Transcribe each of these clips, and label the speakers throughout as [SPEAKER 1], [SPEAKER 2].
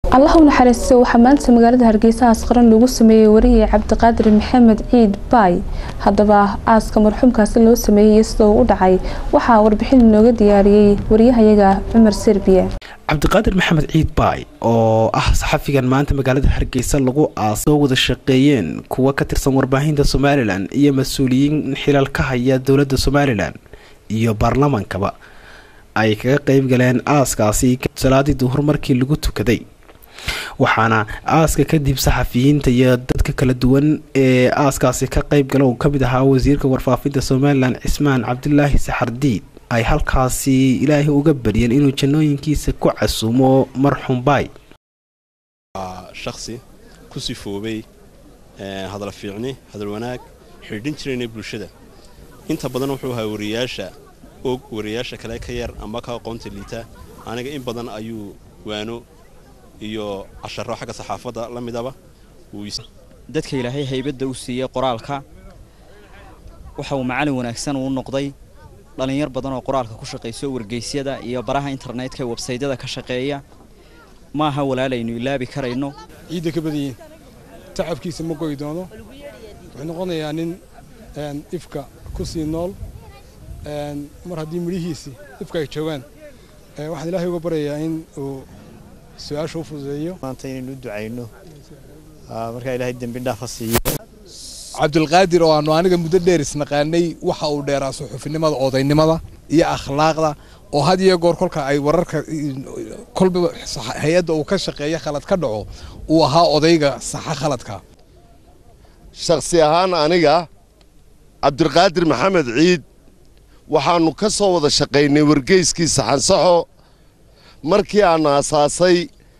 [SPEAKER 1] الله نحرسه وحمانته مقالة هرقيسة أسقرن لغو سميه وريه عبدقادر محمد عيد باي هذا أسك مرحوم كاسلو سميه يسلو ودعي وحا وربحين نوغا دياريي وريها يغا عمر سربية
[SPEAKER 2] عبدقادر محمد عيد باي oo ah saxafigan maanta magaalada Hargeysa lagu aaso wada shaqeeyeen kuwa ka tirsan warbaahinta Soomaaliland iyo mas'uuliyiin xilal ka haya dawladda Soomaaliland iyo baarlamaankaba ay kaga qayb galeen aaskaasi salaadii duhur markii lagu tukaday waxaana aaska kadib saxafiyiinta iyo dadka kala duwan ee aaskaasi ka qayb galay oo kamid ahaa wasiirka warfaafinta Soomaaliland Cismaan Cabdullaahi Saxardiid ay halkaasi ilaahay uga bariyeen inuu jannooyinkiisa ku casuumo marxuum baay
[SPEAKER 3] shakhsi ku sifoobay hadal fiicni hadal wanaag xidhin jireen bulshada inta badan wuxuu ahaa wariyaasha kale ka yar ama ka aqoonta liita aniga in badan ayuu waano iyo asharo xagga saxaafada la midaba
[SPEAKER 4] dadka ilaahay haybada u siiyay qoraalka waxa uu macallin wanaagsan u noqday dhalinyar badan oo qoraalka ku shaqeeyo wargeysyada iyo baraha internetka website-yada ka shaqeeya ma aha walaalaynu ilaabi karayno
[SPEAKER 5] ciida ka badiyeen tacabkiisa ma goy doono wuxuu noqonayaa nin ifka ku sii nool mar haddii midhihiisi ifka ay joogaan waxaan ilaahay uga baryayaa in uu su'aasha u fududeeyo
[SPEAKER 6] maanta inaynu ducayno marka ilaahay dambi dhaaf siiyo
[SPEAKER 5] Cabdulqaadir oo aanu aniga muddo dheer isnaqaanay waxa uu dheeraa suxufinimada odaynimada iyo akhlaaqda oo had iyo goor kolka ay wararka kolba hay'adda uu ka shaqeeyo khalad ka dhaco uu ahaa odayga saxa khaladka
[SPEAKER 7] shakhsi ahaan aniga Cabdulqaadir Maxamed Ciid waxaanu ka soo wada shaqeynay wargeyskii saxan saxo markii aan aasaasay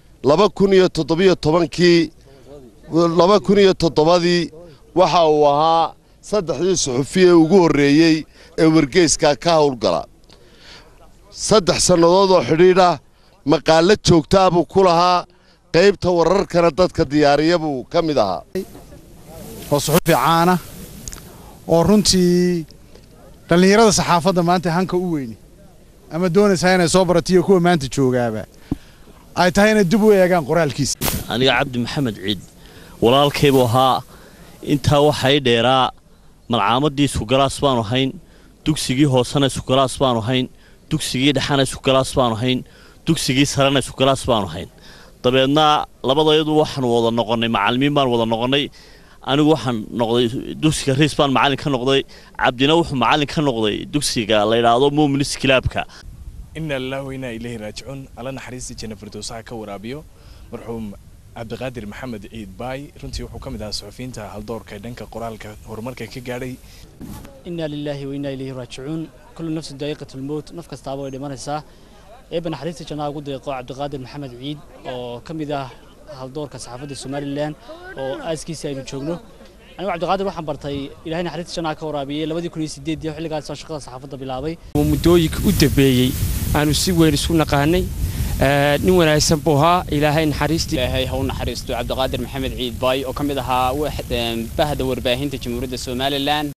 [SPEAKER 7] 2017 waxa uu ahaa saddexdii suxufiye ugu horeeyay ee wargeyska ka howlgala 3 sanadood oo xidhiidha maqaalo joogta ah ku lahaa qaybta wararkana dadka diyaariya buu ka mid ahaa
[SPEAKER 8] oo suxufi caana oo runtii dhalinyarada saxaafadda maanta hanka u weyn ama doonaysa inay soo baratiyo kuwa maanta joogaaba ay tahay inay dib u eegaan qoraalkiisa
[SPEAKER 9] aniga Cabdi Maxamed Ciid walaalkaygu ahaa inta waxay dheeraa malcaamadii isku galaas baan ahayn dugsigii hoosana isku galaas baan ahayn dugsigii dhaxana isku galaas baan ahayn dugsigii sarana isku galaas baan ahayn dabeedna labadayadu waxaan wada noqonay macallimiin baan wada noqonay anigu waxaan noqday dugsiga Riis baan macallin ka noqday Cabdina wuxuu macallin ka noqday dugsiga la yiraahdo Muuminis Kilaabka
[SPEAKER 10] inna lillahi wa inna ilayhi raaji'un alla naxariista janna firdawsaha ka waraabiyo marxuum Cabdulqaadir Maxamed Ciid baay runtii wuxuu kamid ahaa suxufiyiinta haldoorka dhanka qoraalka horumarka ka gaaray
[SPEAKER 11] inna lillahi wa inna ilayhi raaji'un kullu nafsin daa'iqatul maut naf kasta way dhimanaysaa eebna naxariista janna ugu deeqo Cabdulqaadir Maxamed Ciid oo kamid ah haldoorka saxaafadda Soomaaliland oo aaskiisa aynu joogno anigu Cabdulqaadir waxaan bartay ilaahay naxariista janna ka waraabiyay 2008 xilligaas shaqada saxaafadda bilaabay
[SPEAKER 12] muddooyinka u dambeeyay aanu si weyn isku naqaanay nin wanaagsan buu ahaa ilaahay naxariisti
[SPEAKER 13] ilaahay ha u naxariisto Cabdulqaadir Maxamed Ciid baay oo kamid ahaa bahda warbaahinta Jamhuuriyadda Soomaaliland